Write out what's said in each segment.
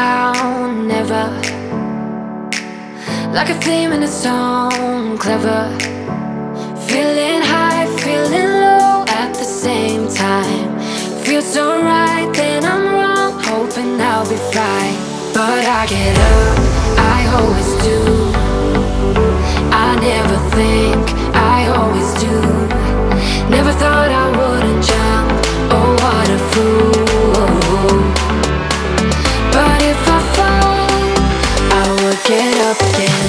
down, never. Like a theme in a song, clever. Feeling high, feeling low at the same time. Feels so right, then I'm wrong, hoping I'll be fine. But I get up, I always do. I never think, I always do. Never thought I wouldn't jump, oh what a fool. But if I fall, I will get up again.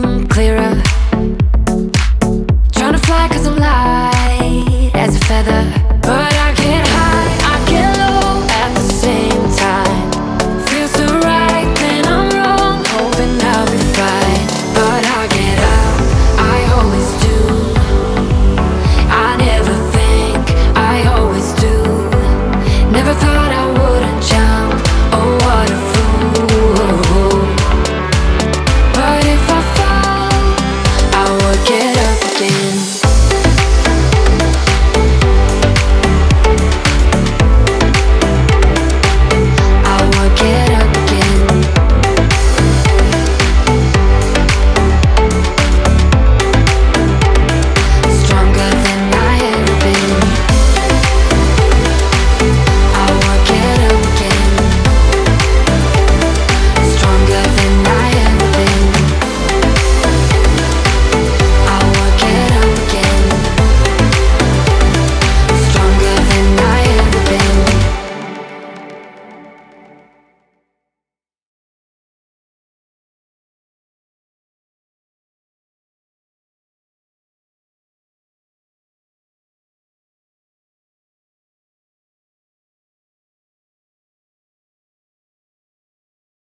Clearer. Trying to fly 'cause I'm light as a feather.